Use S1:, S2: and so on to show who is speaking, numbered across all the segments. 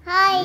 S1: Hi.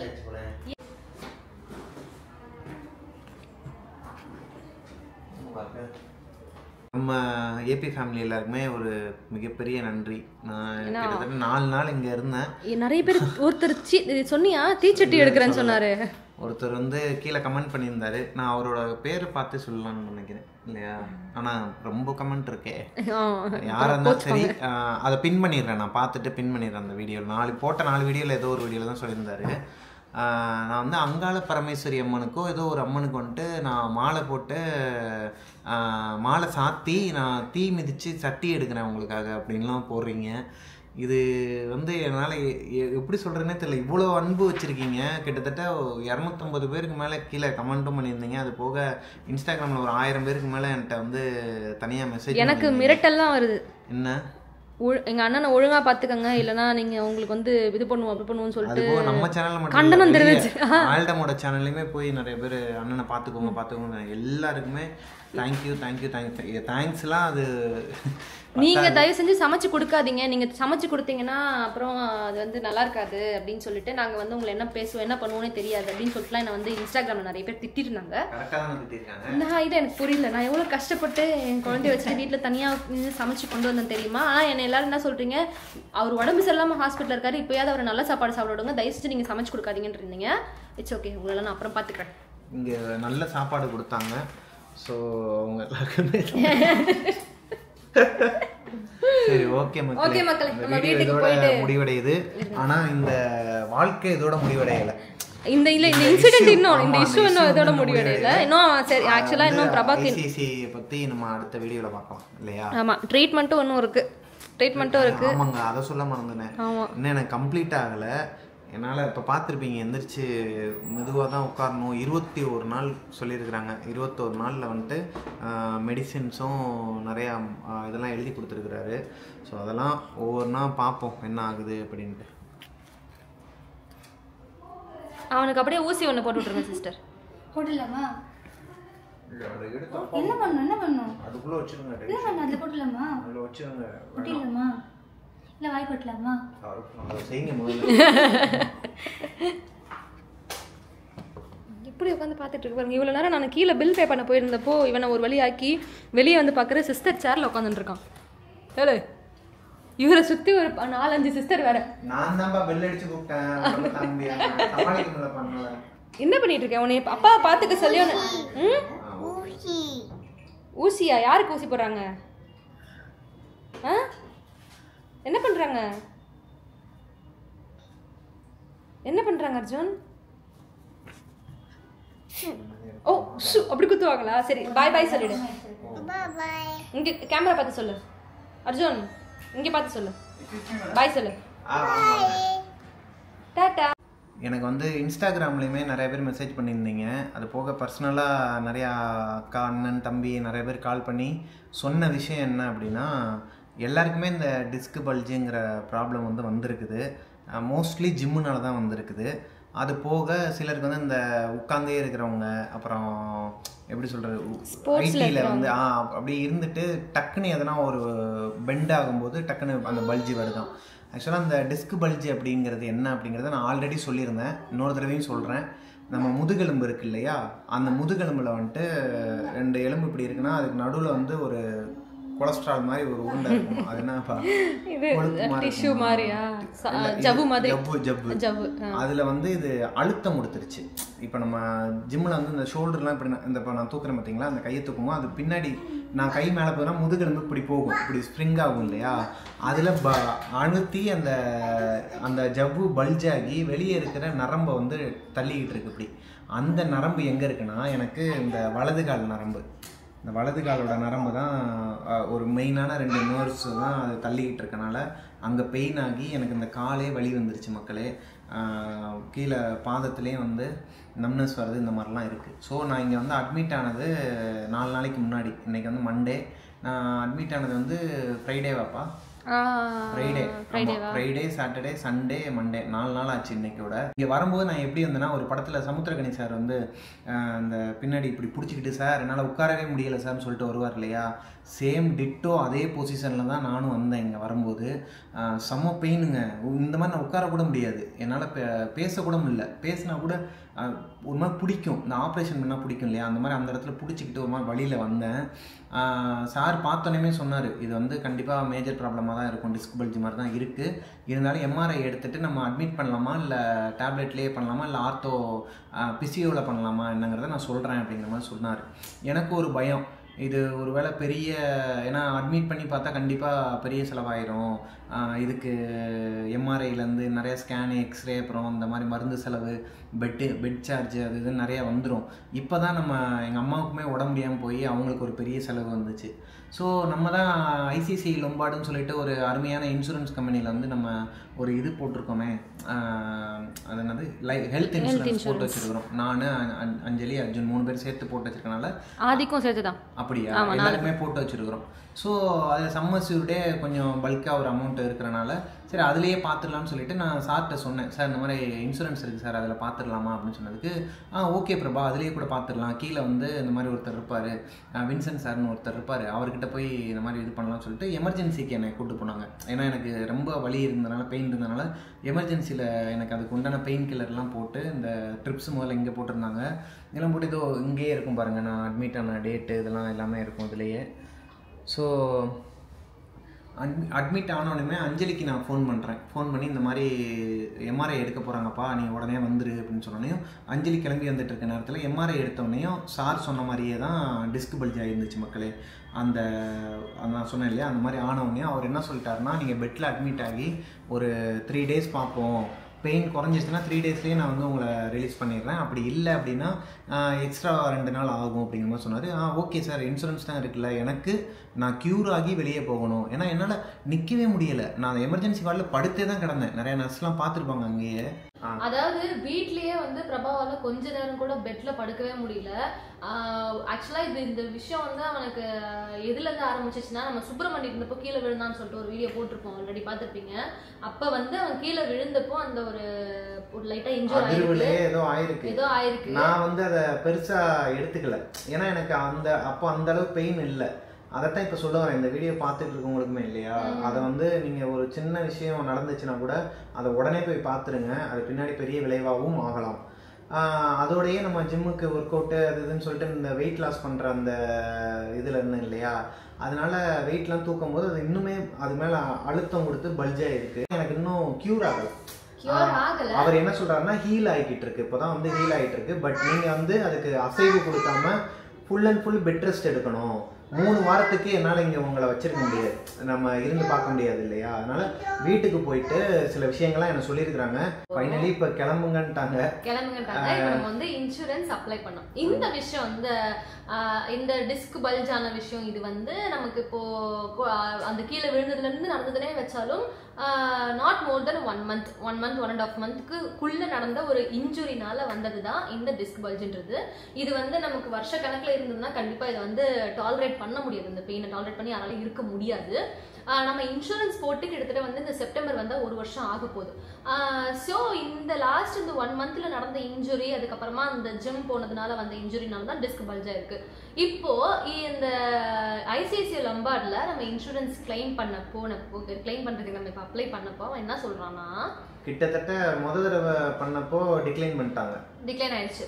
S2: நம்ம AB family எல்லாருக்குமே ஒரு மிகப்பெரிய நன்றி. நான் கிட்டத்தட்ட 4 நாள் இங்கே இருந்தேன்.
S3: நிறைய பேர் ஒருத்தர் சொன்னியா தீச்சட்டி எடுக்கிறேன்னு சொன்னாரு.
S2: ஒருத்தர் வந்து கீழே கமெண்ட் பண்ணியிருந்தாரு. நான் அவரோட பேரை பார்த்து சொல்லலாம்னு நினைக்கிறேன் இல்லையா? ஆனால் ரொம்ப கமெண்ட் இருக்கே, யாராக இருந்தாலும் சரி அதை பின் பண்ணிடுறேன். நான் பார்த்துட்டு பின் பண்ணிடுறேன் அந்த வீடியோவில். போட்ட 4 வீடியோவில் ஏதோ ஒரு வீடியோவில் தான் சொல்லியிருந்தாரு. நான் வந்து அங்காள பரமேஸ்வரி அம்மனுக்கோ ஏதோ ஒரு அம்மனுக்கு வந்துட்டு நான் மாலை போட்டு மாலை சாத்தி நான் தீ மிதித்து சட்டி எடுக்கிறேன் உங்களுக்காக அப்படின்லாம் போடுறீங்க. இது வந்து என்னால் எப்படி சொல்கிறேன்னே தெரியல. இவ்வளோ அன்பு வச்சுருக்கீங்க. கிட்டத்தட்ட 250 பேருக்கு மேலே கீழே கமெண்ட்டும் பண்ணியிருந்தீங்க. அது போக இன்ஸ்டாகிராமில் ஒரு 1000 பேருக்கு மேலே என்கிட்ட வந்து தனியாக மெசேஜ்.
S3: எனக்கு மிரட்டல்லாம் வருது.
S2: என்ன
S3: எங்க அண்ணனை ஒழுங்கா பாத்துக்கங்க, இல்லனா நீங்க உங்களுக்கு வந்து இது பண்ணுவோம் அப்படி பண்ணுவோம்னு சொல்லிட்டு
S2: நம்ம சேனல்ல மட்டும்
S3: கண்டனம் தெரிவிச்சு
S2: ஆல்டமோட சேனல்லையுமே போய் நிறைய பேர் அண்ணனை பார்த்துக்கோங்க எல்லாருக்குமே தேங்க்ஸ்லாம். அது
S3: நீங்க தயவு செஞ்சு சமைச்சு கொடுக்காதீங்க. நீங்க சமைச்சு கொடுத்தீங்கன்னா அப்புறம் அது வந்து நல்லா இருக்காது அப்படின்னு சொல்லிட்டு நாங்க வந்து உங்களை என்ன பேசுவோம் என்ன பண்ணுவோன்னே தெரியாது அப்படின்னு சொல்லிட்டுலாம் என்ன வந்து இன்ஸ்டாகிராம்ல நிறைய பேர் திட்டிருந்தாங்க. நான் இது எனக்கு புரியல. நான் எவ்வளவு கஷ்டப்பட்டு என் குழந்தைய வச்சுட்டு வீட்டுல தனியா சமைச்சு கொண்டு வந்தேன் தெரியுமா? ஆனா என்ன எல்லாரும் என்ன சொல்றீங்க, அவர் உடம்பு சரியில்லாம ஹாஸ்பிட்டல் இருக்காரு, இப்பயாவது அவர் நல்ல சாப்பாடு சாப்பிடுங்க, தயவு செஞ்சு நீங்க சமைச்சு கொடுக்காதீங்கன்னு இருந்தீங்க. இட்ஸ் ஓகே, உங்களெல்லாம் நான் அப்புறம் பாத்துக்கிறேன்.
S2: இங்க நல்ல சாப்பாடு கொடுத்தாங்க. ஸோ அவங்க எல்லாருக்குமே சரி. ஓகே மக்களே, நம்ம வீட்டுக்கு போயிட்டு முடிவடையுது. ஆனா இந்த வாழ்க்கை இதோட முடிவடையல.
S3: இந்த இன்சிடென்ட் இந்த இஷ்யூ இன்னும் இதோட முடிவடையல. இன்னும் சரி, ஆக்சுவலா இன்னும் பிரபாக்கு
S2: பத்தி நம்ம அடுத்த வீடியோல பார்க்கலாம் இல்லையா?
S3: ஆமா, ட்ரீட்மெண்ட்டும் இன்னும் இருக்கு.
S2: ஆமாங்க, அதை சொல்ல மறந்துனேன். இன்னும் எனக்கு கம்ப்ளீட் ஆகல. என்னால் இப்போ பார்த்துருப்பீங்க எந்திரிச்சு மெதுவாக தான் உட்காரணும். 21 நாள் சொல்லியிருக்கிறாங்க. 21 நாளில் வந்துட்டு மெடிசின்ஸும் நிறையா இதெல்லாம் எழுதி கொடுத்துருக்குறாரு. ஸோ அதெல்லாம் ஒவ்வொரு நாள் பார்ப்போம் என்ன ஆகுது அப்படின்ட்டு.
S3: அவனுக்கு அப்படியே ஊசி ஒன்று போட்டு விட்ருங்க சிஸ்டர்.
S1: போடலாமா? என்ன பண்ணும்
S2: அதுக்குள்ளே வச்சுருங்க.
S1: அதில் போடலாமா?
S2: அதில் வச்சுருங்க.
S1: போட்டிடலாமா? இல்லை வாய் கொட்டலாமா?
S2: செய்யுங்க முதல்ல.
S3: இப்படி உட்காந்து பார்த்துட்டு இருக்கு பாருங்க. இவ்வளோ நேரம் நான் கீழே பில் பே பண்ண போயிருந்தப்போ இவனை ஒரு வழியாக்கி வெளியே வந்து பார்க்குற சிஸ்டர் சேர்ல உட்காந்துட்டு இருக்கான். ஏழு இவரை சுற்றி ஒரு 4-5 சிஸ்டர் வேற.
S2: நான் தான் பெல் அடிச்சு கூப்பிட்டேன்.
S3: என்ன பண்ணிட்டு இருக்கேன்? உன்னை அப்பா பார்த்துக்க சொல்லி ஊசியா? யாருக்கு ஊசி போடுறாங்க? என்ன பண்றாங்க அர்ஜுன்? ஓ அப்படி குத்துவாங்களா? சரி, பாய் பாய் சொல்லிடு. இங்க கேமரா பார்த்து சொல்லு அர்ஜுன். இங்க பார்த்து சொல்லு பாய் சொல்லு. டாடா.
S2: எனக்கு வந்து இன்ஸ்டாகிராம்லேயுமே நிறைய பேர் மெசேஜ் பண்ணியிருந்தீங்க. அது போக பர்சனலாக நிறையா அக்கா அண்ணன் தம்பி நிறைய பேர் கால் பண்ணி சொன்ன விஷயம் என்ன அப்படின்னா, எல்லாருக்குமே இந்த டிஸ்க் பல்ஜுங்கிற ப்ராப்ளம் வந்து வந்திருக்குது. மோஸ்ட்லி ஜிம்முனால தான் வந்திருக்குது. அது போக சிலருக்கு வந்து இந்த உட்காந்தே இருக்கிறவங்க, அப்புறம் எப்படி சொல்கிறது, ஐடியில் வந்து அப்படி இருந்துட்டு டக்குன்னு எதனா ஒரு பெண்ட் ஆகும்போது டக்குன்னு அந்த பல்ஜி வருதான். ஆக்சுவலாக அந்த டிஸ்க் பல்ஜி அப்படிங்கிறது என்ன அப்படிங்கிறத நான் ஆல்ரெடி சொல்லியிருந்தேன். இன்னொரு தடவையும் சொல்கிறேன். நம்ம முதுகெலும்பு இருக்கு இல்லையா, அந்த முதுகெலும்பில் வந்துட்டு 2 எலும்பு இப்படி இருக்குன்னா அதுக்கு நடுவில் வந்து ஒரு கொலஸ்ட்ரால் மாதிரி ஒரு உருண்டை இருக்கும். அது என்னப்பா,
S3: டிஷ்யூ மாதிரியா? ஜவ்வு மாதிரி.
S2: ஜவ்வு. அதில் வந்து இது அழுத்தம் கொடுத்துருச்சு. இப்போ நம்ம ஜிம்மில் வந்து இந்த ஷோல்டர்லாம் இப்படி இந்த இப்போ நான் தூக்குறேன் பார்த்தீங்களா, அந்த கையை தூக்குமோ அது பின்னாடி நான் கை மேலே போனா முதுகெலும்பு இப்படி போகும், இப்படி ஸ்ப்ரிங் ஆகும் இல்லையா, அதில் அழுத்தி அந்த அந்த ஜவ்வு பல்ஜாகி வெளியே இருக்கிற நரம்பை வந்து தள்ளிக்கிட்டு இருக்கு. இப்படி அந்த நரம்பு எங்கே இருக்குன்னா, எனக்கு இந்த வலது கால் நரம்பு, இந்த வலது காலோட நரம்பு தான் ஒரு மெயினான 2 நர்வ்ஸ் தான் அது தள்ளிக்கிட்டு இருக்கனால அங்கே பெயின் ஆகி எனக்கு இந்த காலே வலி வந்துருச்சு மக்களே. கீழே பாதத்துலேயும் வந்து நம்னஸ் வருது, இந்த மாதிரிலாம் இருக்குது. ஸோ நான் இங்கே வந்து அட்மிட் ஆனது 4 நாளைக்கு முன்னாடி. இன்றைக்கி வந்து மண்டே. நான் அட்மிட் ஆனது வந்து ஃப்ரைடேவாப்பா? ஃப்ரைடே சாட்டர்டே சண்டே மண்டே 4 நாள் ஆச்சு இன்னைக்கோட. இங்கே வரும்போது நான் எப்படி வந்தேன்னா, ஒரு படத்தில் சமுத்திரகனி சார் வந்து அந்த பின்னாடி இப்படி பிடிச்சிக்கிட்டு சார் என்னால் உட்காரவே முடியலை சார்னு சொல்லிட்டு வருவார் இல்லையா, சேம் டிட்டோ அதே பொசிஷனில் தான் நானும் வந்தேன். இங்கே வரும்போது செம்ம பெயினுங்க. இந்த மாதிரி நான் உட்காரக்கூட முடியாது, என்னால் பேசக்கூட முடியல. பேசினா கூட ஒரு மாதிரி பிடிக்கும், இந்த ஆப்ரேஷன் பண்ணால் பிடிக்கும் இல்லையா, அந்த மாதிரி அந்த இடத்துல பிடிச்சிக்கிட்டு ஒரு மாதிரி வழியில் வந்தேன். சார் பார்த்தோன்னே சொன்னார், இது வந்து கண்டிப்பாக மேஜர் ப்ராப்ளமாக தான் இருக்கும், டிஸ்க் பல்ஜ் மாதிரி தான் இருக்குது, இருந்தாலும் எம்ஆர்ஐ எடுத்துகிட்டு நம்ம அட்மிட் பண்ணலாமா இல்லை டேப்லெட்லேயே பண்ணலாமா இல்லை ஆர்த்தோ பிசியோவில் பண்ணலாமா என்னங்கிறத நான் சொல்கிறேன் அப்படிங்கிற மாதிரி சொன்னார். எனக்கு ஒரு பயம், இது ஒரு வேளை பெரிய, ஏன்னா அட்மிட் பண்ணி பார்த்தா கண்டிப்பாக பெரிய செலவாயிரும், இதுக்கு எம்ஆர்ஐலேருந்து நிறைய ஸ்கேனு எக்ஸ்ரே அப்புறம் இந்த மாதிரி மருந்து செலவு பெட் சார்ஜ் அது இதுன்னு நிறையா வந்துடும். இப்போ தான் நம்ம எங்கள் அம்மாவுக்குமே உடம்பு முடியாமல் போய் அவங்களுக்கு ஒரு பெரிய செலவு வந்துச்சு. ஸோ நம்ம தான் ஐசிஐசிஐ லொம்பார்டுன்னு சொல்லிட்டு ஒரு அருமையான இன்சூரன்ஸ் கம்பெனியில் வந்து நம்ம ஒரு இது போட்டிருக்கோமே, அது என்னது ஹெல்த் இன்சூரன்ஸ் போட்டு வச்சுருக்கிறோம். நான் அஞ்சலி அர்ஜுன் 3 பேர் சேர்த்து போட்டு வச்சிருக்கனால
S3: ஆதிக்கும் சேர்த்து தான்
S2: அப்படியா எல்லாருமே போட்டு வச்சுருக்கிறோம். ஸோ அதில் சம்மர்சியூரிட்டே கொஞ்சம் பல்காக ஒரு அமௌண்ட் இருக்கிறனால சரி அதுலேயே பார்த்துடலாம்னு சொல்லிட்டு நான் சார்கிட்ட சொன்னேன், சார் இந்த மாதிரி இன்சூரன்ஸ் இருக்குது சார் அதில் பார்த்துடலாமா அப்படின்னு சொன்னதுக்கு ஓகே பிரபா அதுலேயே கூட பார்த்துடலாம், கீழே வந்து இந்த மாதிரி ஒருத்தர் இருப்பார் வின்சென்ட் சார்னு ஒருத்தர் இருப்பார், அவர்கிட்ட போய் இந்த மாதிரி இது பண்ணலாம்னு சொல்லிட்டு எமர்ஜென்சிக்கு என்னை கூப்பிட்டு போனாங்க. ஏன்னா எனக்கு ரொம்ப வலி இருந்ததுனால பெயின் இருந்ததுனால எமர்ஜென்சியில் எனக்கு அதுக்கு உண்டான பெயின் கில்லர்லாம் போட்டு இந்த ட்ரிப்ஸ் முதல்ல இங்கே போட்டிருந்தாங்க, இதெல்லாம் போட்டு இதோ இங்கேயே இருக்கும் பாருங்கள், நான் அட்மிட் ஆன டேட்டு இதெல்லாம் எல்லாமே இருக்கும் இதுலேயே. ஸோ அட்மிட் ஆனோடனே அஞ்சலிக்கு நான் ஃபோன் பண்ணி இந்த மாதிரி எம்ஆர்ஐ எடுக்க போகிறாங்கப்பா நீ உடனே வந்துரு அப்படின்னு சொன்னோடனையும் அஞ்சலி கிளம்பி வந்துட்டு இருக்க நேரத்தில் எம்ஆர்ஐ எடுத்தோடனையும் சார் சொன்ன மாதிரியே தான் டிஸ்க் பல்ஜ் ஆகிருந்துச்சு மக்களே. அந்த நான் சொன்னேன் இல்லையா, அந்த மாதிரி ஆனவுடனே அவர் என்ன சொல்லிட்டாருன்னா, நீங்கள் பெட்டில் அட்மிட் ஆகி ஒரு 3 days பார்ப்போம், பெயின் குறைஞ்சிச்சுன்னா 3 daysலேயே நான் வந்து உங்களை ரிலீஸ் பண்ணிடுறேன், அப்படி இல்லை அப்படின்னா எக்ஸ்ட்ரா 2 நாள் ஆகும் அப்படிங்கிற மாதிரி சொன்னார். ஓகே சார் இன்சூரன்ஸ் தான் இருக்குல்ல, எனக்கு நான் க்யூர் ஆகி வெளியே போகணும், ஏன்னா என்னால் நிற்கவே முடியலை, நான் எமர்ஜென்சி வார்டில் படுத்தே தான் கிடந்தேன், நிறைய நர்ஸ்லாம் பார்த்துருப்பாங்க அங்கேயே.
S3: அதாவது வீட்லயே வந்து பிரபாவால கொஞ்ச நேரம் கூட பெட்ல படுக்கவே முடியல. ஆக்சுவலா இந்த விஷயம் வந்து அவனுக்கு எதுல இருந்து ஆரம்பிச்சிச்சுன்னா, நம்ம சுப்பிரமணியம் இருந்தப்போ கீழே விழுந்தான்னு சொல்லிட்டு ஒரு வீடியோ போட்டிருப்போம், ஆல்ரெடி பார்த்துருப்பீங்க. அப்ப வந்து அவன் கீழே விழுந்தப்போ அந்த ஒரு லைட்டா இன்ஜூர்
S2: ஏதோ ஆயிருக்கு. நான் வந்து அதை பெருசா எடுத்துக்கல, ஏன்னா எனக்கு அப்போ அந்த அளவு பெயின் இல்லை. அதைத்தான் இப்போ சொல்ல வரேன், இந்த வீடியோ பார்த்துட்டு இருக்கவங்களுக்குமே இல்லையா, அதை வந்து நீங்கள் ஒரு சின்ன விஷயம் நடந்துச்சுன்னா கூட அதை உடனே போய் பார்த்துருங்க, அது பின்னாடி பெரிய விளைவாகவும் ஆகலாம். அதோடையே நம்ம ஜிம்முக்கு ஒர்க் அவுட்டு அது இதுன்னு சொல்லிட்டு இந்த வெயிட் லாஸ் பண்ணுற அந்த இதில் இருந்தேன் இல்லையா, அதனால வெயிட்லாம் தூக்கும் போது அது இன்னுமே அது மேலே அழுத்தம் கொடுத்து பல்ஜாக இருக்கு, எனக்கு இன்னும் க்யூர் ஆகலை. அவர் என்ன சொல்றாருன்னா ஹீல் ஆகிக்கிட்டு இருக்கு, இப்போதான் வந்து ஹீல் ஆகிட்டு இருக்கு, பட் நீங்கள் வந்து அதுக்கு அசைவு கொடுக்காம full and full bed rest எடுக்கணும். 3 வாரத்துக்கு என்னால் இங்கே உங்களை வச்சிருக்க முடியாது, நம்ம இருந்து பார்க்க முடியாது இல்லையா, அதனால வீட்டுக்கு போயிட்டு சில விஷயங்கள்லாம் என்ன சொல்லியிருக்கிறாங்க. ஃபைனலி இப்போ கிளம்புங்கன்ட்டாங்க.
S3: நம்ம வந்து இன்சூரன்ஸ் அப்ளை பண்ணோம். இந்த விஷயம் வந்து இந்த டிஸ்க் பல்ஜ் ஆன விஷயம் இது வந்து நமக்கு இப்போ அந்த கீழே விழுந்ததுல இருந்து நடந்ததுனே வச்சாலும் நாட் மோர் தென் 1 month 1.5 monthக்குள்ள நடந்த ஒரு இன்ஜுரினால வந்தது தான் இந்த டிஸ்க் பல்ஜ்ன்றது. இது வந்து நமக்கு வருஷ கணக்கில் இருந்ததுன்னா கண்டிப்பாக இதை வந்து டாலரேட் பண்ண முடியாது, இந்த பெயினை டாலரேட் பண்ணி யாராலும் இருக்க முடியாது. நம்ம இன்சூரன்ஸ் போட்டு கிட்டத்தட்ட வந்து இந்த செப்டம்பர் வந்தால் 1 வருஷம் ஆக போகுது. ஸோ இந்த லாஸ்ட் இந்த 1 monthல நடந்த இன்ஜுரி, அதுக்கப்புறமா இந்த ஜிம் போனதுனால வந்த இன்ஜுரினால தான் டிஸ்க் பல்ஜா இருக்கு. இப்போ இந்த ஐசிஐசிஐ லம்பார்ட்ல நம்ம இன்சூரன்ஸ் கிளைம் பண்றதுக்கு நம்ம இப்போ அப்ளை பண்ணப்போ அவன் என்ன சொல்றான்னா,
S2: கிட்டத்தட்ட முதல் தடவை பண்ணப்போ டிக்ளைன்
S3: ஆயிடுச்சு.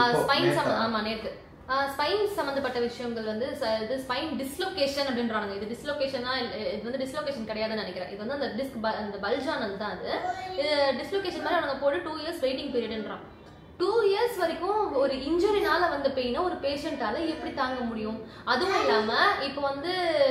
S3: ஆமா நேற்று ஸ்பைன் சம்பந்தப்பட்ட விஷயங்கள் வந்து இது ஸ்பைன் டிஸ்லோகேஷன் அப்படின்றாங்க. இது டிஸ்லோகேஷனா, இது வந்து டிஸ்லோகேஷன் கிடையாதுன்னு நினைக்கிறேன், இது வந்து அந்த டிஸ்க் அந்த பல்ஜானது தான். அது டிஸ்லோகேஷன் மாதிரி அவங்க போட்டு 2 years வெயிட்டிங் பீரியட்ன்றான். 2 years வரைக்கும் ஒரு இன்ஜுரினால வந்த பெயினை ஒரு பேஷண்டால எப்படி தாங்க முடியும்? அதுவும் இல்லாம இப்போ வந்து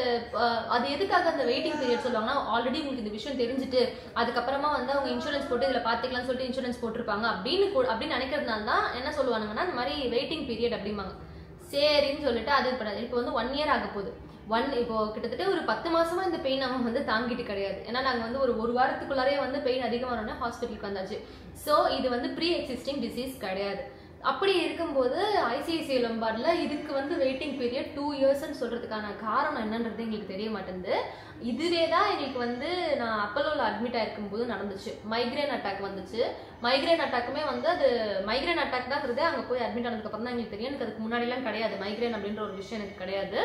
S3: அது எதுக்காக அந்த வெயிட்டிங் பீரியட் சொல்லுவாங்கன்னா, ஆல்ரெடி உங்களுக்கு இந்த விஷயம் தெரிஞ்சுட்டு அதுக்கப்புறமா வந்து அவங்க இன்சூரன்ஸ் போட்டு இதுல பாத்துக்கலாம்னு சொல்லிட்டு இன்சூரன்ஸ் போட்டிருப்பாங்க அப்படின்னு நினைக்கிறதுனால தான் என்ன சொல்லுவாங்கன்னா, இந்த மாதிரி வெயிட்டிங் பீரியட் அப்படிம்பாங்க. சரின்னு சொல்லிட்டு அது இப்போ வந்து 1 year ஆக போகுது. இப்போ கிட்டத்தட்ட ஒரு 10 மாசமா இந்த பெயின் அவன் வந்து தாங்கிட்டு கிடையாது. ஏன்னா நாங்க வந்து ஒரு வாரத்துக்குள்ளாரே வந்து பெயின் அதிகமானோடனே ஹாஸ்பிட்டலுக்கு வந்தாச்சு. ஸோ இது வந்து ப்ரீ எக்ஸிஸ்டிங் டிசீஸ் கிடையாது. அப்படி இருக்கும்போது ஐசிஐசிஐ லம்பார்ட்ல இதுக்கு வந்து வெயிட்டிங் பீரியட் 2 இயர்ஸ்ன்னு சொல்றதுக்கான காரணம் என்னன்றது எங்களுக்கு தெரிய மாட்டேங்குது. இதுவே தான் எங்களுக்கு வந்து நான் அப்பல்லோல அட்மிட் ஆயிருக்கும் போது நடந்துச்சு. மைக்ரேன் அட்டாக் வந்துச்சு. மைக்ரேன் அட்டாக்குமே வந்து அது மைக்ரேன் அட்டாக் தான்றது அங்கே போய் அட்மிட் ஆனதுக்கு அப்புறம் தான் எங்களுக்கு தெரியும். எனக்கு அதுக்கு முன்னாடிலாம் கிடையாது, மைக்ரேன் அப்படின்ற ஒரு விஷயம் எனக்கு கிடையாது.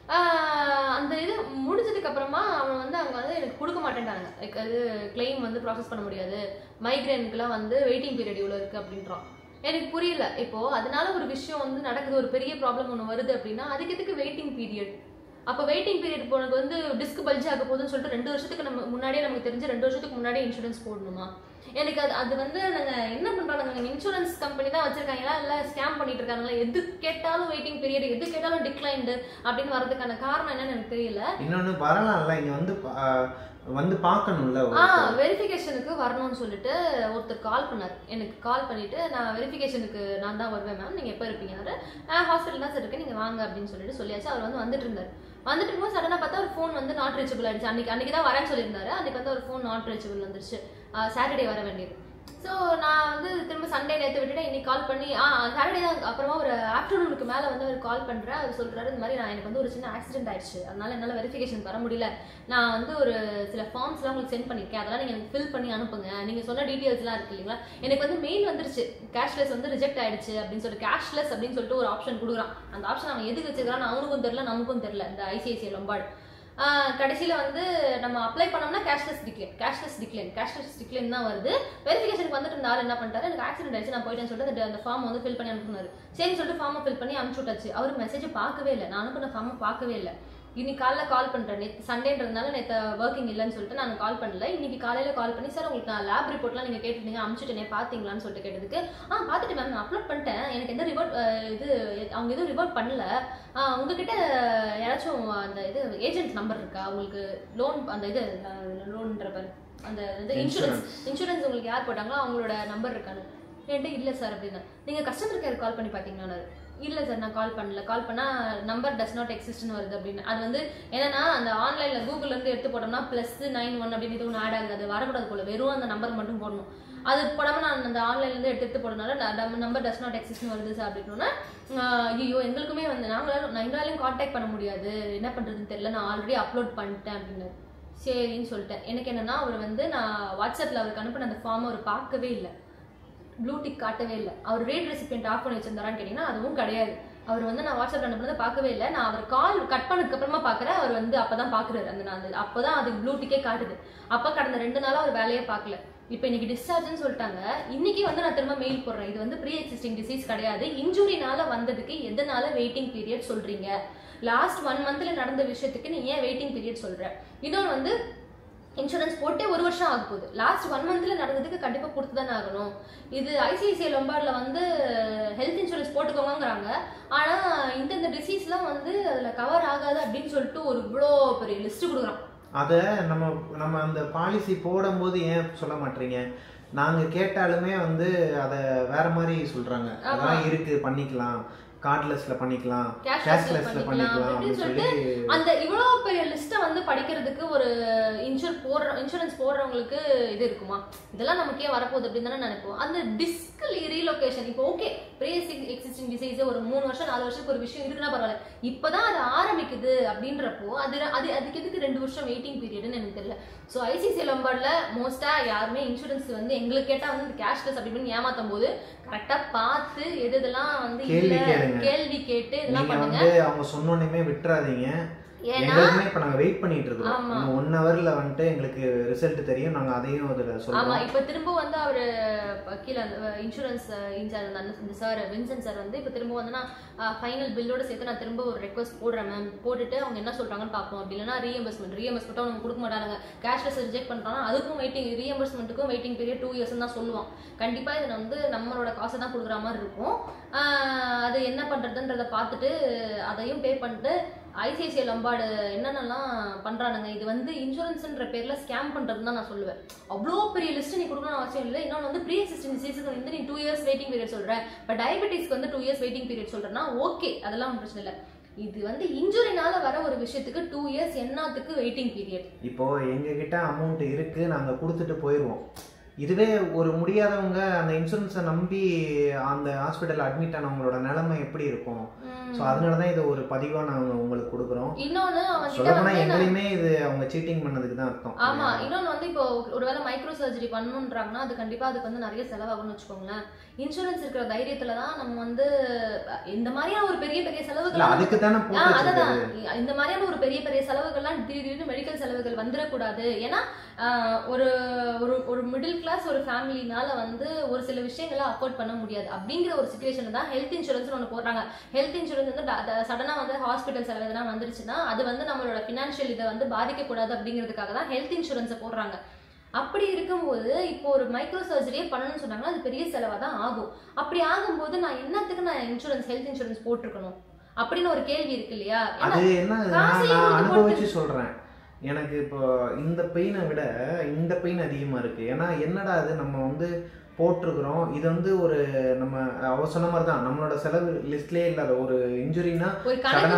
S3: அந்த இது முடிஞ்சதுக்கு அப்புறமா அவன் வந்து அங்கே வந்து எனக்கு கொடுக்க மாட்டேன்ட்டாங்க. அது கிளைம் வந்து ப்ராசஸ் பண்ண முடியாது, மைக்ரேனுக்குலாம் வந்து வெயிட்டிங் பீரியட் இவ்வளோ இருக்குது அப்படின்றான். எனக்கு புரியல. இப்போ அதனால ஒரு விஷயம் வந்து நடக்குது, ஒரு பெரிய ப்ராப்ளம் ஒன்று வருது அப்படின்னா அதுக்கு எதுக்கு வெயிட்டிங் பீரியட்? அப்போ வெயிட்டிங் பீரியட் போனது வந்து டிஸ்க் பல்ஜ் ஆக போகுதுன்னு சொல்லிட்டு 2 வருஷத்துக்கு நம்ம முன்னாடியே நமக்கு தெரிஞ்சு 2 வருஷத்துக்கு முன்னாடியே இன்சூரன்ஸ் போடணுமா? எனக்கு அது வந்து நாங்கள் என்ன பண்ணுறோம், நாங்கள் இன்சூரன்ஸ் கம்பெனி தான் வச்சிருக்காங்களா இல்லை ஸ்கேம் பண்ணிட்டு இருக்காங்களா? எது கேட்டாலும் வெயிட்டிங் பீரியட், எது கேட்டாலும் டிக்ளைன்டு அப்படின்னு வரதுக்கான காரணம் என்னன்னு எனக்கு தெரியல.
S2: இன்னொன்று வரலாம்ல, இங்கே வந்து பார்க்கணும்ல,
S3: வெரிஃபிகேஷனுக்கு வரணும்னு சொல்லிட்டு ஒருத்தர் கால் பண்ணார். எனக்கு கால் பண்ணிட்டு நான் வெரிஃபிகேஷனுக்கு நான் தான் வருவேன் மேம், நீங்கள் எப்போ இருப்பீங்க? ஹாஸ்பிட்டல் தான் சார் இருக்கு, நீங்கள் வாங்க அப்படின்னு சொல்லியாச்சு. அவர் வந்து வந்துட்டு இருந்தார். வந்துட்டு இருக்கும்போது சடனாக பார்த்தா ஒரு ஃபோன் வந்து நாட் ரீச்சபிள் ஆயிடுச்சு. அன்னைக்கு தான் வரேன்னு சொல்லியிருந்தாரு. அன்னைக்கு வந்து ஒரு ஃபோன் நாட் ரீச்சபிள் வந்துருச்சு. சாட்டர்டே வர வேண்டியது. ஸோ நான் வந்து திரும்ப சண்டே நேற்று விட்டுட்டு இன்னைக்கு கால் பண்ணி சாட்டர்டே தான் அப்புறமா ஒரு ஆஃப்டர்நூனுக்கு மேலே வந்து அவர் கால் பண்ணுறேன். அவர் சொல்கிறாரு இந்த மாதிரி எனக்கு வந்து ஒரு சின்ன ஆக்சிடென்ட் ஆயிடுச்சு, அதனால என்னால் வெரிஃபிகேஷன் வர முடியல. நான் வந்து ஒரு சில ஃபார்ம்ஸ்லாம் உங்களுக்கு சென்ட் பண்ணியிருக்கேன், அதெல்லாம் நீங்கள் எனக்கு ஃபில் பண்ணி அனுப்புங்க. நீங்கள் சொன்ன டீட்டெயில்ஸ்லாம் இருக்கு இல்லைங்களா? எனக்கு வந்து மெயில் வந்துருச்சு, கேஷ்லெஸ் வந்து ரிஜெக்ட் ஆயிடுச்சு அப்படின்னு சொல்லிட்டு. கேஷ்லெஸ் அப்படின்னு சொல்லிட்டு ஒரு ஆப்ஷன் கொடுக்குறான். அந்த ஆப்ஷன் அவன் எதுக்கு வச்சுக்கிறான்னு அவனுக்கும் தெரியல, நமக்கும் தெரியல. இந்த ஐசிஐசிஐ லம்பார்ட் கடைசியில் வந்து நம்ம அப்ளை பண்ணோம்னா கேஷ்லெஸ் டிக்ளைன் தான் வருது. வெரிஃபிகேஷனுக்கு வந்துட்டு இருந்த ஆள் என்ன பண்ணிட்டாரு, எனக்கு ஆக்சிடென்ட் ஆயிடுச்சு நான் போயிட்டேன்னு சொல்லிட்டு அந்த ஃபார்ம் வந்து ஃபில் பண்ணி அனுப்புனாரு. சரின்னு சொல்லிட்டு ஃபார்மை ஃபில் பண்ணி அனுப்பிச்சு விட்டாச்சு. அவர் மெசேஜ் பார்க்கவே இல்லை, நான் அனுப்பின ஃபார்மை பார்க்கவே இல்லை. இன்னைக்கு காலைல கால் பண்ணுறேன், நேற்று சண்டேன்றதுனால நேற்று ஒர்க்கிங் இல்லைன்னு சொல்லிட்டு நான் கால் பண்ணல. இன்னைக்கு காலையில் கால் பண்ணி சார் உங்களுக்கு நான் லேப் ரிப்போர்ட்லாம் நீங்கள் கேட்டுட்டீங்க, அனுப்பிச்சுட்டேனே பார்த்தீங்களான்னு சொல்லிட்டு கேட்டதுக்கு பார்த்துட்டு மேம் நான் அப்லோட் பண்ணிட்டேன், எனக்கு எந்த ரிவோர்ட் அவங்க எதுவும் ரிவோர்ட் பண்ணல. உங்ககிட்ட யாராச்சும் அந்த ஏஜென்ட் நம்பர் இருக்கா உங்களுக்கு? லோன் அந்த லோன்ற பேர் அந்த இன்சூரன்ஸ் உங்களுக்கு யார் போட்டாங்களோ அவங்களோட நம்பர் இருக்கான்னு என்கிட்ட இல்லை சார் அப்படின்னா. நீங்கள் கஸ்டமர் கேர் கால் பண்ணி பார்த்தீங்கன்னா இல்லை சார் நான் கால் பண்ணல, கால் பண்ணால் நம்பர் டஸ் நாட் எக்ஸிஸ்ட்னு வருது அப்படின்னு. அது வந்து என்னன்னா அந்த ஆன்லைனில் கூகுள்லேருந்து எடுத்து போட்டோம்னா +91 அப்படின்னு இது ஒன்று ஆட் ஆகுது. அது வரக்கூடாது போல, வெறும் அந்த நம்பர் மட்டும் போடணும். அது போடாமல் நான் அந்த ஆன்லைன்லேருந்து எடுத்து போடுறதுனால நம்பர் டஸ் நாட் எக்ஸிஸ்ட்னு வருது சார் அப்படின்னா, ஐயோ எங்களுக்குமே வந்து எங்களாலையும் கான்டாக்ட் பண்ண முடியாது, என்ன பண்ணுறதுன்னு தெரியல, நான் ஆல்ரெடி அப்லோட் பண்ணிட்டேன் அப்படின்னு. சரின்னு சொல்லிட்டேன். எனக்கு என்னன்னா அவர் வந்து நான் வாட்ஸ்அப்பில் அவருக்கு அனுப்பின அந்த ஃபார்மை அவர் பார்க்கவே இல்லை, ப்ளூ டிக் காட்டவே இல்லை. அவர் ரீட் ரெசிபியன்ட் ஆஃப் பண்ணி வச்சிருந்தாரான்னு கேட்டிங்கன்னா அதுவும் கிடையாது. அவர் வந்து நான் வாட்ஸ்அப்பில் அனுப்புனதை பார்க்கவே இல்லை. நான் அவர் கால் கட் பண்ணதுக்கு அப்புறமா பார்க்குறேன். அவர் வந்து அப்போ தான் பார்க்குறாரு, அப்போ தான் அது ப்ளூ டிக்கே காட்டுது. அப்போ கடந்த 2 நாளாக அவர் வேலையே பார்க்கல. இப்போ இன்னைக்கு டிஸ்சார்ஜ்னு சொல்லிட்டாங்க. இன்னைக்கு வந்து நான் திரும்ப மெயில் போடுறேன், இது வந்து ப்ரீ எக்ஸிஸ்டிங் டிசீஸ் கிடையாது, இன்ஜுரினால வந்ததுக்கு எதனால வெயிட்டிங் பீரியட் சொல்றீங்க? லாஸ்ட் 1 மந்த்ல நடந்த விஷயத்துக்கு நீ ஏன் வெயிட்டிங் பீரியட் சொல்ற? இன்னொன்று வந்து இன்சூரன்ஸ் போட்டே 1 வருஷம் ஆக போகுது, லாஸ்ட் 1 மந்த்ல நடந்ததுக்கு கண்டிப்பாக கொடுத்து தானே ஆகணும். இது ஐசிஐசிஐ லம்பார்டில் வந்து ஹெல்த் இன்சூரன்ஸ் போட்டுக்கோங்கிறாங்க, ஆனால் இந்த டிசீஸ்லாம் வந்து அதில் கவர் ஆகாது அப்படின்னு சொல்லிட்டு ஒரு இவ்வளோ பெரிய லிஸ்ட் கொடுக்குறான்.
S2: அதை நம்ம அந்த பாலிசி போடும்போது ஏன் சொல்ல மாட்டீங்க? நாங்கள் கேட்டாலுமே வந்து அதை வேற மாதிரி சொல்கிறாங்க, அதான் இருக்கு பண்ணிக்கலாம், கார்ட்லெஸ்ல பண்ணிக்கலாம், கேஷ்லெஸ்ல பண்ணிக்கலாம் அப்படின்னு சொல்லிட்டு
S3: அந்த இவ்வளோ பெரிய லிஸ்ட்டை வந்து படிக்கிறதுக்கு ஒரு இன்சூரன்ஸ் போடுறவங்களுக்கு இது இருக்குமா? இதெல்லாம் நமக்கே வரப்போகுது அப்படின்னு தானே நினைப்போம். அந்த டிஸ்க் ரீலொகேஷன் இப்போ ஓகே, ப்ரீ எக்ஸிஸ்டிங் டிசீஸ் ஒரு 3 வருஷம் 4 வருஷத்துக்கு ஒரு விஷயம் இருக்குன்னா பரவாயில்ல, இப்போதான் அது ஆரம்பிக்குது அப்படின்றப்போ அதுக்கு எதுக்கு 2 வருஷம் வெயிட்டிங் பீரியட்னு எனக்கு தெரியல. ஸோ ஐசிஐசிஐ லம்பார்டில் மோஸ்ட்டாக யாருமே இன்சூரன்ஸ் வந்து எங்களுக்கு கேட்டால் வந்து கேஷ்லெஸ் அப்படின்னு ஏமாற்றும் போது கரெக்டாக பார்த்து எதெல்லாம் வந்து கேள்வி கேட்டு இதெல்லாம் பண்ணுங்க.
S2: அவங்க சொன்னோன்னே விட்டுறாதீங்க. எங்களுக்குமே இப்ப நாங்க வெயிட் பண்ணிட்டு இருக்கோம். 1 ஹவர்ல வந்துட்டு எங்களுக்கு ரிசல்ட் தெரியும், நாங்க அதையும் அதுல சொல்றோம்.
S3: ஆமா, இப்ப திரும்ப வந்து அவரு கீழ இன்சூரன்ஸ் இன்சார்ஜ் இந்த சார் வின்சென்ட் சார் வந்து இப்ப திரும்ப வந்து நான் ஃபைனல் பில்லோட சேர்த்து நான் திரும்ப ஒரு ரெக்வஸ்ட் போடுறேன் மேம், போட்டுட்டு அவங்க என்ன சொல்றாங்கன்னு பார்ப்போம். அப்படி இல்லைன்னா ரீஎம்பர்ஸ்மெண்ட் அவங்க கொடுக்க மாட்டாங்க, கேஷ்லெஸ் ரிஜெக்ட் பண்றாங்க, அதுக்கும் வெயிட்டிங், ரீஎம்பர்ஸ்மெண்ட்டுக்கும் வெயிட்டிங் பீரியட் 2 இயர்ஸ் தான் சொல்லுவான். கண்டிப்பா இதை வந்து நம்மளோட காசை தான் கொடுக்குற மாதிரி இருக்கும். அது என்ன பண்றதுன்றத பார்த்துட்டு அதையும் பே பண்ணிட்டு ஐசிஐசிஐ லம்பார்டு என்னென்னலாம் பண்ணுறானுங்க. இது வந்து இன்சூரன்ஸ்ன்ற பேரில் ஸ்கேம் பண்ணுறதுன்னு தான் நான் சொல்லுவேன். அவ்வளோ பெரிய லிஸ்ட்டு நீ கொடுக்கணும்னு அவசியம் இல்லை. இன்னொன்று வந்து ப்ரீ எக்ஸிஸ்டிங் டிசீஸுக்கு வந்து நீ 2 இயர்ஸ் வெயிட்டிங் பீரியட் சொல்கிறேன், இப்போ டயபெட்டிஸ்க்கு வந்து 2 இயர்ஸ் வெயிட்டிங் பீரியட் சொல்கிறேன்னா ஓகே, அதெல்லாம் பிரச்சனை இல்லை. இது வந்து இன்ஜுரினால வர ஒரு விஷயத்துக்கு 2 இயர்ஸ் என்னத்துக்கு வெயிட்டிங் பீரியட்?
S2: இப்போ எங்ககிட்ட அமௌண்ட் இருக்கு, நாங்கள் கொடுத்துட்டு போயிடுவோம். இதுவே ஒரு முடியாதவங்க அந்த இன்சூரன்ஸை நம்பி அந்த ஹாஸ்பிட்டல் அட்மிட் ஆனவங்களோட நிலைமை எப்படி இருக்கும்? ஸோ அதனால தான் இது ஒரு பதிவாக நாங்கள் உங்களுக்கு கொடுக்குறோம்.
S3: இன்னொன்று
S2: சொல்லப்போனா எங்களையுமே இது அவங்க சீட்டிங் பண்ணதுக்கு தான் அர்த்தம்.
S3: ஆமா. இன்னொன்று வந்து இப்போ ஒருவேளை மைக்ரோ சர்ஜரி பண்ணணுன்றாங்கன்னா அது கண்டிப்பா அதுக்கு வந்து நிறைய செலவாகும்னு வச்சுக்கோங்களேன். இன்சூரன்ஸ் இருக்கிற தைரியத்துல தான் நம்ம வந்து இந்த மாதிரியான ஒரு பெரிய பெரிய செலவுகள்
S2: அதுக்கு தானே
S3: அதான் இந்த மாதிரியான ஒரு பெரிய பெரிய செலவுகள்லாம் திடீர்னு மெடிக்கல் செலவுகள் வந்துடக்கூடாது. ஏன்னா ஒரு ஒரு ஒரு மிடில் கிளாஸ் ஒரு ஃபேமிலினால வந்து ஒரு சில விஷயங்களை அஃபோர்ட் பண்ண முடியாது அப்படிங்கிற ஒரு சிச்சுவேஷன் தான் ஹெல்த் இன்சூரன்ஸ் ஒன்று போடுறாங்க. ஹெல்த் இன்சூரன்ஸ் வந்து சடனா வந்து ஹாஸ்பிட்டல் செலவு எதனா வந்துருச்சுன்னா அது வந்து நம்மளோட ஃபினான்ஷியல் இதை வந்து பாதிக்கக்கூடாது அப்படிங்கிறதுக்காக தான் ஹெல்த் இன்சூரன்ஸை போடுறாங்க. அப்படி இருக்கும்போது இப்போ ஒரு மைக்ரோ சர்ஜரியே பண்ணணும்னு சொன்னாங்கன்னா அது பெரிய செலவா தான் ஆகும். அப்படி ஆகும்போது நான் என்னத்துக்கு நான் ஹெல்த் இன்சூரன்ஸ் போட்டிருக்கணும் அப்படின்னு ஒரு கேள்வி இருக்கு இல்லையா?
S2: அது என்ன நான் அனுபவிச்சு சொல்றேன். எனக்கு இப்போ இந்த பெயினை விட இந்த பெயின் அதிகமா இருக்கு. ஏன்னா என்னடா அது நம்ம வந்து போட்டிருக்கிறோம், இது வந்து ஒரு நம்ம அவர் சொன்ன மாதிரி தான் நம்மளோட செலவு லிஸ்ட்லயே இல்லாத ஒரு இன்ஜுரினா
S3: ஒரு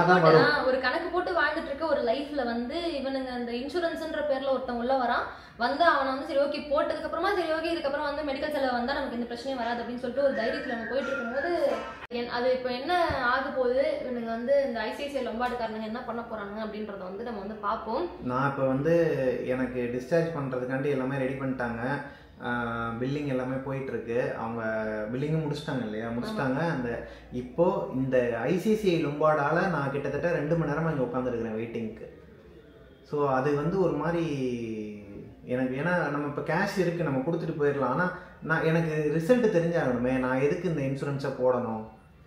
S3: கணக்கு போட்டு வாழ்ந்துட்டு இருக்க ஒரு லைஃப்ல வந்து இவனுங்க அந்த இன்சூரன்ஸ்ன்ற பேர்ல ஒருத்தன் உள்ள வரான் வந்து அவனை வந்து சரி ஓகே போட்டதுக்கு அப்புறமா சரி ஓகே இதுக்கப்புறம் வந்து மெடிக்கல் செலவு வந்தா நமக்கு எந்த பிரச்சனையும் வராது அப்படின்னு சொல்லிட்டு ஒரு தைரியத்துல நம்ம போயிட்டு இருக்கும்போது அது இப்போ என்ன ஆக போகுது, இவனுங்க வந்து இந்த ஐசிஐசிஐ லொம்பார்டுக்காரனுங்க என்ன பண்ண போறாங்க அப்படின்றத வந்து நம்ம வந்து பார்ப்போம். நான்
S2: இப்போ வந்து எனக்கு டிஸ்சார்ஜ் பண்றதுக்காண்டி எல்லாமே ரெடி பண்ணிட்டாங்க. பில்லிங் எல்லாமே போயிட்டுருக்கு. அவங்க பில்லிங்கும் முடிச்சிட்டாங்க. அந்த இப்போ இந்த ஐசிஐசிஐ லொம்பார்டால நான் கிட்டத்தட்ட 2 மணி நேரமாக இங்கே உட்காந்துருக்கிறேன் வெயிட்டிங்க்கு. ஸோ அது வந்து ஒரு மாதிரி எனக்கு, ஏன்னா நம்ம இப்போ கேஷ் இருக்குது நம்ம கொடுத்துட்டு போயிடலாம். ஆனால் எனக்கு ரிசல்ட் தெரிஞ்சாகணுமே, நான் எதுக்கு இந்த இன்சூரன்ஸை போடணும்,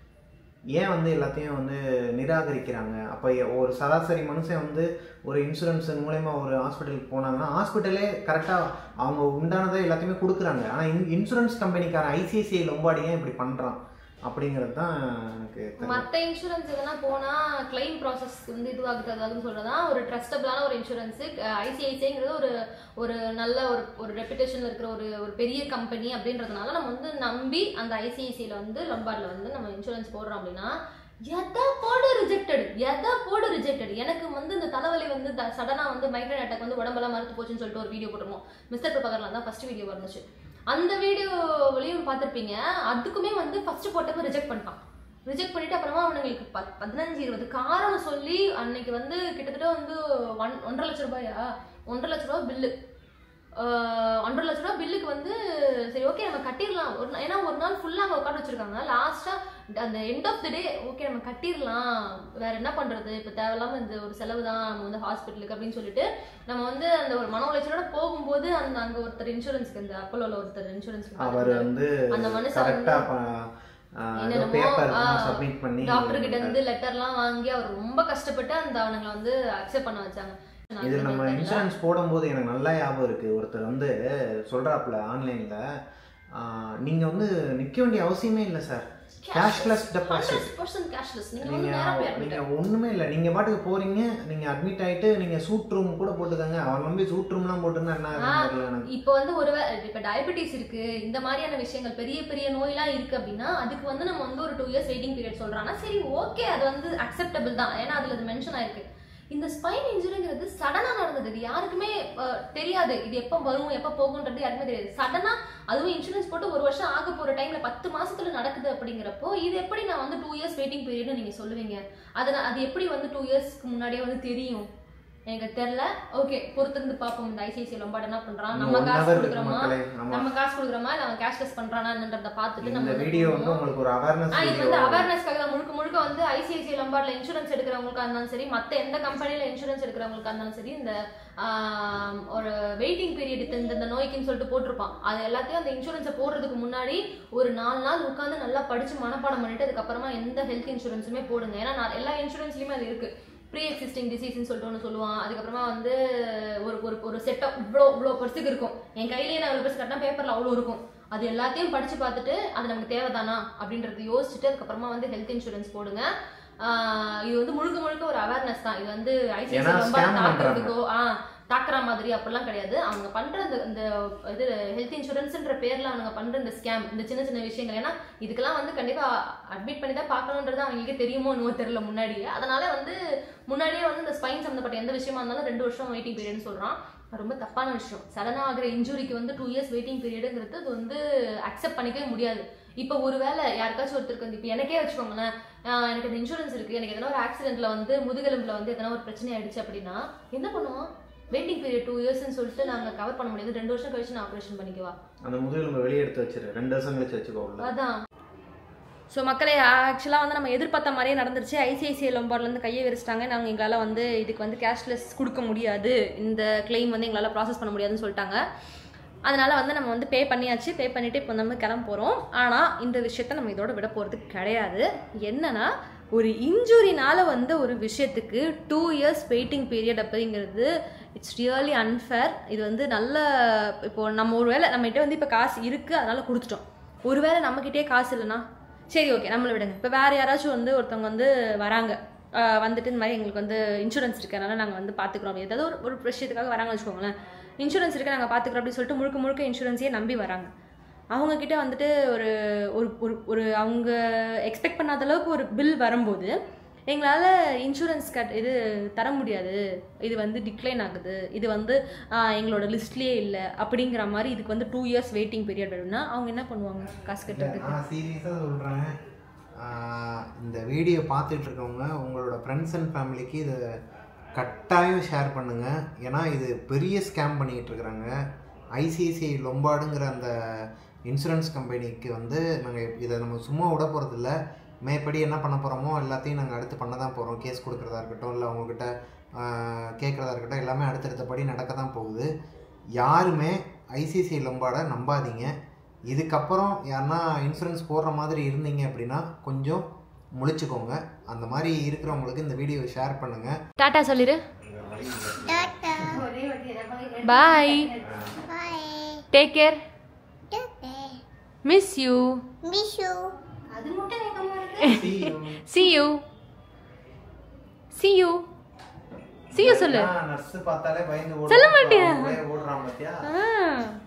S2: ஏன் வந்து எல்லாத்தையும் வந்து நிராகரிக்கிறாங்க? அப்போ ஒரு சராசரி மனுஷன் வந்து ஒரு இன்சூரன்ஸ் மூலயமா ஒரு ஹாஸ்பிட்டலுக்கு போனாங்கன்னா ஹாஸ்பிட்டலே கரெக்டாக அவங்க உண்டானதை எல்லாத்தையுமே கொடுக்குறாங்க. ஆனால் இன்சூரன்ஸ் கம்பெனிக்கார ஐசிஐசிஐ லொம்பார்டு ஏன் இப்படி பண்ணுறான் அப்படிங்கிறது தான் எனக்கு.
S3: மற்ற இன்சூரன்ஸ் எதனா போனால் கிளைம் ப்ராசஸ் வந்து இதுவாகுதுன்னு சொல்கிறதா ஒரு ட்ரஸ்டபிளான ஒரு இன்சூரன்ஸு. ஐசிஐசிஐங்கிறது ஒரு நல்ல ஒரு ரெப்புடேஷனில் இருக்கிற ஒரு பெரிய கம்பெனி அப்படின்றதுனால நம்ம வந்து நம்பி அந்த ஐசிஐசிஐயில் வந்து லொம்பார்டில் வந்து நம்ம இன்சூரன்ஸ் போடுறோம் அப்படின்னா எதை போடு ரிஜெக்டட். எனக்கு வந்து இந்த தலைவலி வந்து சடனாக வந்து மைக்ரேன் அட்டாக் வந்து உடம்பெல்லாம் மறுத்து போச்சுன்னு சொல்லிட்டு ஒரு வீடியோ போட்டுருவோம். மிஸ்டர் பிரபாகர்லாம் தான் ஃபர்ஸ்ட் வீடியோ வந்துச்சு. அந்த வீடியோவிலையும் பார்த்துருப்பீங்க. அதுக்குமே வந்து ஃபர்ஸ்ட் போட்டப்ப ரிஜெக்ட் பண்ணிட்டு அப்புறமா அவனுங்களுக்கு 15-20 காரணம் சொல்லி அன்னைக்கு வந்து கிட்டத்தட்ட வந்து 1.5 லட்ச ரூபாயா 1.5 லட்ச ரூபா பில்லு. 1.5 லட்ச ரூபா பில்லுக்கு வந்து சரி ஓகே நம்ம கட்டிடலாம். ஏன்னா ஒரு நாள் ஃபுல்லாக அங்கே உட்காந்து வச்சிருக்காங்க. லாஸ்ட்டாக அந்த end of the day okay நம்ம கட்டிடலாம், வேற என்ன பண்ணுறது, இப்போ தேவையில்லாமல் இந்த ஒரு செலவு தான் நம்ம வந்து ஹாஸ்பிட்டலுக்கு அப்படின்னு சொல்லிட்டு நம்ம வந்து அந்த ஒரு மன உளைச்சலோட போகும்போது அங்கே ஒருத்தர் இன்சூரன்ஸ்க்கு இந்த அப்போலோவில் ஒருத்தர் இன்சூரன்ஸ் அந்த மனுஷன் டாக்டர் கிட்ட இருந்து லெட்டர்லாம் வாங்கி அவர் ரொம்ப கஷ்டப்பட்டு அந்த அவனுங்களை வந்து அக்செப்ட் பண்ண வச்சாங்க.
S2: இது நம்ம இன்சூரன்ஸ் போடும்போது எனக்கு நல்லா ஞாபகம் இருக்குது. ஒருத்தர் வந்து சொல்கிறாப்புல ஆன்லைனில் நீங்கள் வந்து நிற்க வேண்டிய அவசியமே இல்லை சார், கேஷ்லெஸ் டெபாசிட். நீங்கள் ஒன்றுமே இல்லை, நீங்கள் பாட்டுக்கு போகிறீங்க, நீங்கள் அட்மிட் ஆகிட்டு நீங்கள் சூட் ரூம் கூட போட்டுக்கங்க. அவன் நம்பி சூட் ரூம்லாம் போட்டுருந்தா என்ன?
S3: இப்போ வந்து இப்போ டயபெட்டிஸ் இருக்குது, இந்த மாதிரியான விஷயங்கள் பெரிய பெரிய நோயெல்லாம் இருக்குது அப்படின்னா அதுக்கு வந்து நம்ம வந்து ஒரு 2 years வெயிட்டிங் பீரியட் சொல்கிறாங்கன்னா சரி ஓகே அது வந்து அக்செப்டபிள் தான். ஏன்னா அதில் அது மென்ஷன் ஆயிருக்கு. இந்த ஸ்பைன் இன்ஜுரிங்கிறது சடனாக நடந்தது, இது யாருக்குமே தெரியாது, இது எப்போ வரும் எப்போ போகுன்றது யாருக்குமே தெரியாது. சடனாக அதுவும் இன்சூரன்ஸ் போட்டு 1 வருஷம் ஆக போகிற டைமில் 10 மாசத்துல நடக்குது அப்படிங்கிறப்போ இது எப்படி நான் வந்து 2 years வெயிட்டிங் பீரியட்னு நீங்கள் சொல்லுவீங்க? அது எப்படி வந்து 2 yearsக்கு முன்னாடியே வந்து தெரியும்? எனக்கு தெரியல. ஓகே பொறுத்திருந்து பார்ப்போம் இந்த ஐசிஐசிஐ லொம்பார்டு என்ன பண்றான், நம்ம காசு கொடுக்குறோமா இல்லை அவன் கேஷ்லெஸ் பண்றானான்றத பார்த்துட்டு நம்ம
S2: வீடியோ வந்து உங்களுக்கு ஒரு அவேர்னஸ்.
S3: இது வந்து அவேர்னஸ்க்காக தான் முழுக்க வந்து ஐசிஐசிஐ லொம்பார்ட்ல இன்சூரன்ஸ் எடுக்கிறவங்களுக்கா இருந்தாலும் சரி, மற்ற எந்த கம்பெனில இன்சூரன்ஸ் எடுக்கிறவங்களுக்கா இருந்தாலும் சரி, இந்த ஒரு வெயிட்டிங் பீரியட் இந்த நோய்க்குன்னு சொல்லிட்டு போட்டிருப்பான். அது எல்லாத்தையும் அந்த இன்சூரன்ஸை போடுறதுக்கு முன்னாடி ஒரு 4 நாள் உட்காந்து நல்லா படிச்சு மனப்பாடம் பண்ணிட்டு அதுக்கப்புறமா எந்த ஹெல்த் இன்சூரன்ஸுமே போடுங்க. ஏன்னா எல்லா இன்சூரன்ஸ்லயுமே அது இருக்கு. ப்ரீ எக்ஸிஸ்டிங் டிசீஸ்ன்னு சொல்லிட்டு ஒன்று சொல்லுவான். அதுக்கப்புறமா வந்து ஒரு செட்டப் இவ்வளோ பெருசுக்கு இருக்கும். என் கையிலேயே நான் 1 பெருசு கட்டினா பேப்பரில் அவ்வளோ இருக்கும். அது எல்லாத்தையும் படித்து பார்த்துட்டு அது நமக்கு தேவைதானா அப்படின்றது யோசிச்சுட்டு அதுக்கப்புறமா வந்து ஹெல்த் இன்சூரன்ஸ் போடுங்க. இது வந்து முழுக்க ஒரு அவேர்னஸ் தான். இது வந்து ஐசிஐசிஐ ரொம்ப தாக்குறதுக்கோ தாக்குற மாதிரி அப்படிலாம் கிடையாது. அவங்க பண்ற இந்த இது ஹெல்த் இன்சூரன்ஸ்ன்ற பேர்ல அவங்க பண்ற இந்த ஸ்கேம், இந்த சின்ன விஷயங்கள், ஏன்னா இதுக்கெல்லாம் வந்து கண்டிப்பா அட்மிட் பண்ணி தான் பார்க்கணுன்றது அவங்களுக்கு தெரியுமோ இன்னும் தெரியல முன்னாடியே. அதனால வந்து முன்னாடியே வந்து இந்த ஸ்பைன் சம்மந்தப்பட்ட எந்த விஷயமா இருந்தாலும் 2 வருஷம் வெயிட்டிங் பீரியட்னு சொல்றான். ரொம்ப தப்பான விஷயம். சடனாக ஆகிற இன்ஜுரிக்கு வந்து 2 years வெயிட்டிங் பீரியடுங்கிறது அது வந்து அக்செப்ட் பண்ணிக்கவே முடியாது. இப்போ ஒருவேளை யாருக்காச்சும் ஒருத்தருக்கு வந்து இப்போ எனக்கே வச்சுக்கோங்களேன், எனக்கு இந்த இன்சூரன்ஸ் இருக்குது, எனக்கு எதனா ஒரு ஆக்சிடென்ட்டில் வந்து முதுகெலும்பில் வந்து எதனா ஒரு பிரச்சனை ஆயிடுச்சு அப்படின்னா என்ன பண்ணுவோம்? வெயிட்டிங் பீரியட் 2 yearsன்னு சொல்லிட்டு நாங்கள் கவர் பண்ண முடியாது. 2 வருஷம் கழிச்சு நான் ஆப்ரேஷன் பண்ணிக்குவா.
S2: அந்த முதுகெலும்பை வெளியே எடுத்து வச்சிரு, 2 வருஷம் கழிச்சு வச்சுக்கோ.
S3: அதான். ஸோ மக்களே, ஆக்சுவலாக வந்து நம்ம எதிர்பார்த்த மாதிரியே நடந்துருச்சு. ஐசிஐசிஐ லொம்பார்ட்லேருந்து கையை விரிச்சிட்டாங்க. நாங்கள் எங்களால் வந்து இதுக்கு வந்து கேஷ்லெஸ் கொடுக்க முடியாது, இந்த கிளைம் வந்து எங்களால் ப்ராசஸ் பண்ண முடியாதுன்னு சொல்லிட்டாங்க. அதனால் வந்து நம்ம வந்து பே பண்ணியாச்சு. பே பண்ணிவிட்டு இப்போ நம்ம கிளம்ப போகிறோம். ஆனால் இந்த விஷயத்த நம்ம இதோட விட போகிறது கிடையாது. என்னன்னா, ஒரு இன்ஜுரினால் வந்து ஒரு விஷயத்துக்கு 2 years வெயிட்டிங் பீரியட் அப்படிங்கிறது இட்ஸ் ரியலி அன்ஃபேர். இது வந்து நல்ல இப்போது நம்ம ஒரு வேளை நம்மகிட்ட வந்து இப்போ காசு இருக்குது அதனால் கொடுத்துட்டோம். ஒருவேளை நம்மக்கிட்டே காசு இல்லைன்னா சரி ஓகே நம்மளை விடுங்க. இப்போ வேறு யாராச்சும் வந்து ஒருத்தவங்க வந்து வராங்க, வந்துட்டு இந்த மாதிரி எங்களுக்கு வந்து இன்சூரன்ஸ் இருக்கிறனால நாங்கள் வந்து பார்த்துக்குறோம், ஏதாவது ஒரு விஷயத்துக்காக வராங்கன்னு வச்சுக்கோங்களேன். இன்சூரன்ஸ் இருக்குது நாங்கள் பார்த்துக்குறோம் அப்படின்னு சொல்லிட்டு முழுக்க முழுக்க இன்சூரன்ஸையே நம்பி வராங்க. அவங்கக்கிட்ட வந்துட்டு ஒரு ஒரு ஒரு அவங்க எக்ஸ்பெக்ட் பண்ணாத அளவுக்கு ஒரு பில் வரும்போது எங்களால் இன்சூரன்ஸ் இது தர முடியாது, இது வந்து டிக்ளைன் ஆகுது, இது வந்து எங்களோட லிஸ்ட்லேயே இல்லை அப்படிங்கிற மாதிரி இதுக்கு வந்து 2 years வெயிட்டிங் பீரியட் வரும்னா அவங்க என்ன பண்ணுவாங்க காசு கட்டுறதுக்கு?
S2: நான் சீரியஸாக சொல்கிறேன், இந்த வீடியோ பார்த்துட்டு இருக்கவங்க உங்களோட ஃப்ரெண்ட்ஸ் அண்ட் ஃபேமிலிக்கு இதை கட்டாயம் ஷேர் பண்ணுங்கள். ஏன்னா இது பெரிய ஸ்கேம் பண்ணிக்கிட்டு இருக்கிறாங்க. ஐசிஐசிஐ லொம்பார்டுங்கிற அந்த இன்சூரன்ஸ் கம்பெனிக்கு வந்து நாங்கள் இதை நம்ம சும்மா விட போகிறதில்ல. மேற்படி என்ன பண்ண போகிறோமோ எல்லாத்தையும் நாங்கள் அடுத்து பண்ண தான் போகிறோம். கேஸ் கொடுக்குறதா இருக்கட்டும், இல்லை அவங்கக்கிட்ட கேட்குறதா இருக்கட்டும், எல்லாமே அடுத்தடுத்தபடி நடக்க தான் போகுது. யாருமே ஐசிஐசிஐ லொம்பார்டை நம்பாதீங்க. இதுக்கப்புறம் யாருன்னா இன்சூரன்ஸ் போடுற மாதிரி இருந்தீங்க அப்படின்னா கொஞ்சம் முழிச்சுக்கோங்க. அந்த மாதிரி இருக்கிறவங்களுக்கு இந்த வீடியோவை ஷேர் பண்ணுங்கள்.
S3: டாட்டா சொல்லிடு. Bye. Take care. Miss you.
S1: அது மட்டும் வேகமா இருக்கு.
S3: See you. See you. See you சொல்லு.
S2: நர்ஸ் பார்த்தாலே பயந்து
S3: சொல்ல மாட்டியா?
S2: ஓடுறான் பாத்தியா?